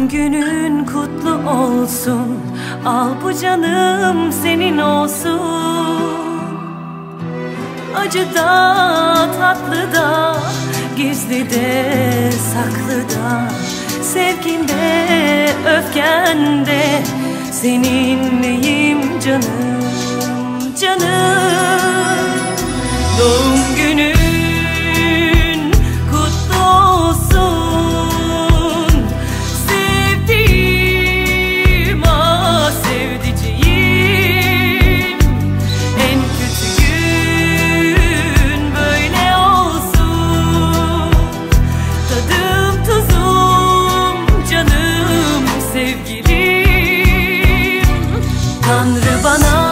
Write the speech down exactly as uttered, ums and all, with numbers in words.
Doğum günün kutlu olsun, al bu canım senin olsun. Acı da tatlı da, gizli de saklı da, sevginde öfkende seninleyim canım, canım. Doğum günün kutlu olsun, sevdiğim, ah sevdiceğim. En kötü gün böyle olsun, tadım tuzum canım sevgilim. Tanrı bana